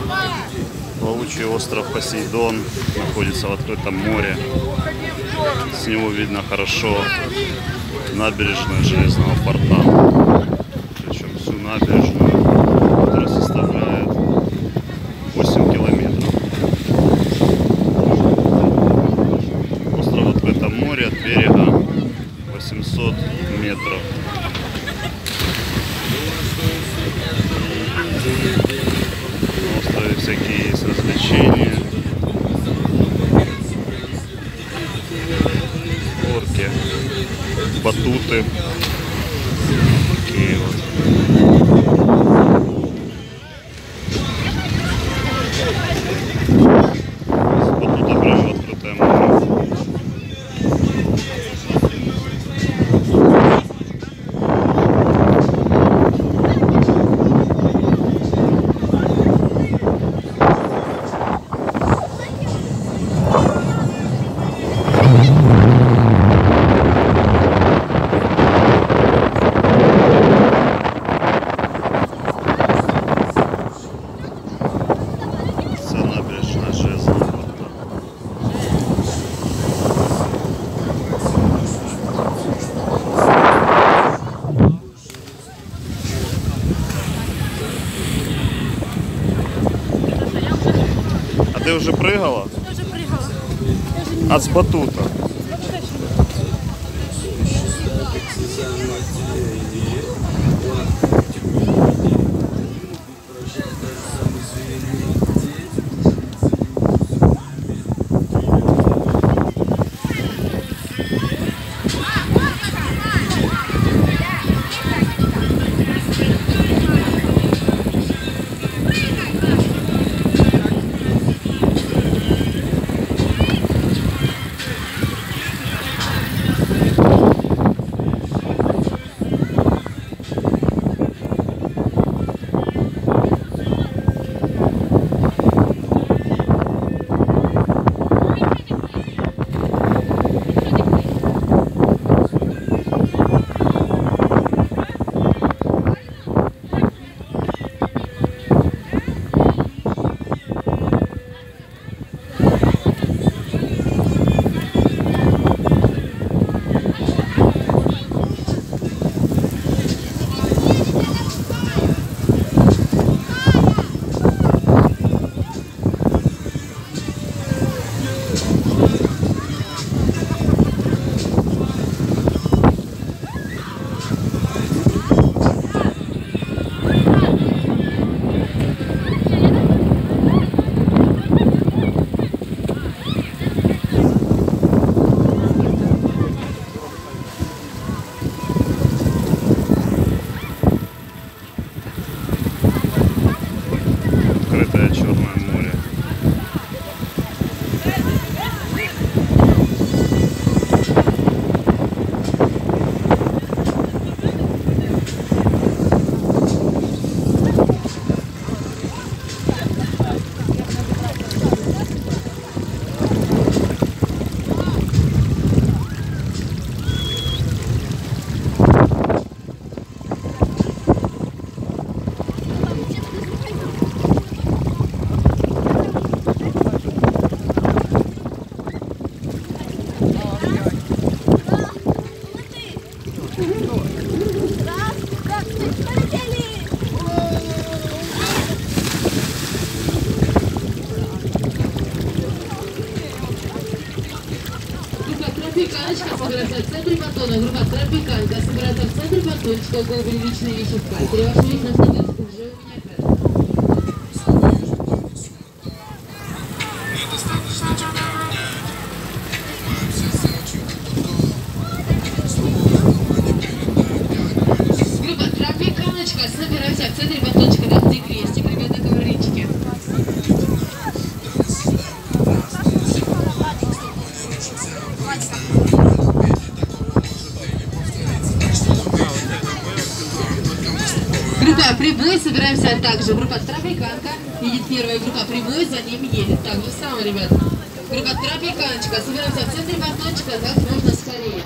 Плавучий остров Посейдон находится в открытом море. С него видно хорошо набережную Железного порта. Причем всю набережную, которая составляет 8 километров. Остров в открытом море, от берега 800 метров. На острове всякие есть развлечения. Горки, батуты. Такие вот. С батута прямо в открытое море. Набережная Железного порта. А ты уже прыгала? Я уже прыгала. А с батута? Открытое Черное море. Тропиканочка собирается в центре батона. Группа Тропиканка собирается в центре батончика. У кого были личные вещи в катере. Ваши вещи находятся уже у меня. Группа Тропиканочка собирается в центре батончика. Дайте крестик, ребята, коврички. Группа Прибой, собираемся также. Группа Тропиканка едет первая, группа Прибой за ними едет. Так же самое, ребята. Группа Тропиканочка, собираемся в центре батончика как можно скорее.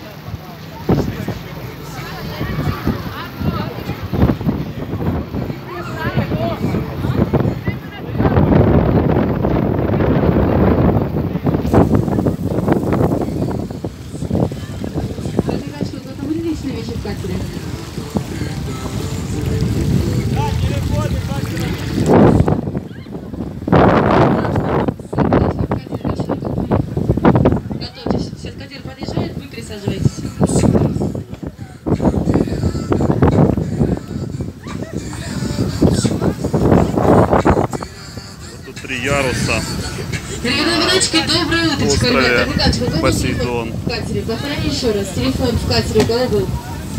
4 яруса. Ребята, виночки, доброе утречко, Острое, ребята. Африканчик, вот Посейдон. телефон в катере. Повторяю еще раз. Телефон в катере, у кого был?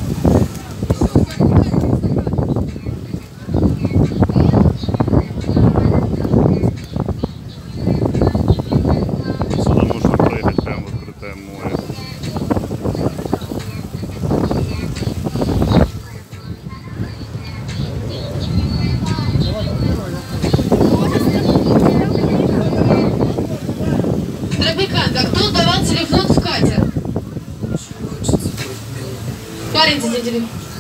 Сюда можно проехать прямо в открытое море. Тропиканка, кто давал телефон в катер? Парень сидели.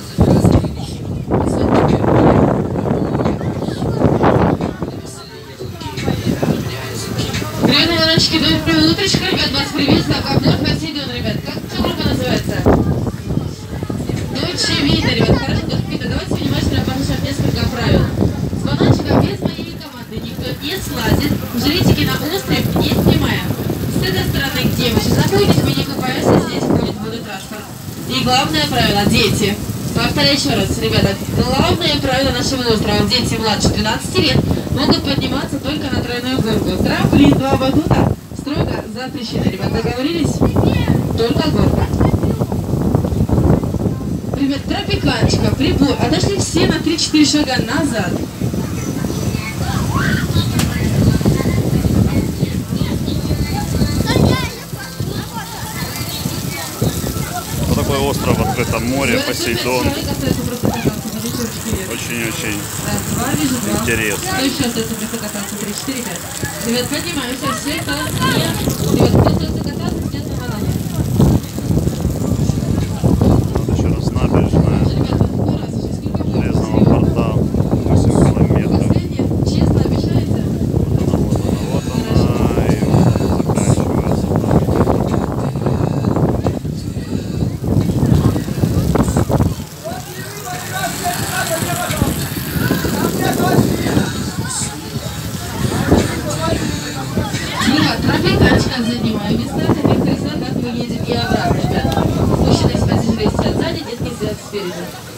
Привет, Иваночки, доброе утречко, ребят, вас приветствую, Аквапорт Посейдон, ребят. Как группа называется? Дольче Вита, ребят, хорошо, Дольче Вита. Давайте внимательно послушаем несколько правил. С бананчика без моей команды никто не слазит, жилетики на остров не снимаем. С этой стороны, где вы сейчас находитесь, мы не купаемся, здесь ходит водотранспорт. И главное правило, дети. Повторяю еще раз, ребята, главное правило нашего острова. Дети младше 12 лет могут подниматься только на тройную горку. Трамплин, 2 батута строго запрещены. Ребята, договорились? Только горка. Ребят, тропиканчика, прибор. Отошли все на 3-4 шага назад. Вот такой остров в открытом море, Посейдон. Человек остается просто кататься, держите ручки вверх. Очень-очень Раз, два, вижу, два. интересно. Кто еще остается просто кататься? 3, 4, 5. Ребят, поднимаемся. Все, кто не... Ребят, кто остается кататься, все на банане. Вот еще раз набережная Ребят, вот раз, уже сколько было? Железного порта, 8 километров. Последнее, честно обещаете? Вот она, и заканчивается там. Ребят, тропиканчика занимаю места, как мы едем и обратно, ребят. Мужчины с пассажиры сидят сзади, детки сидят спереди.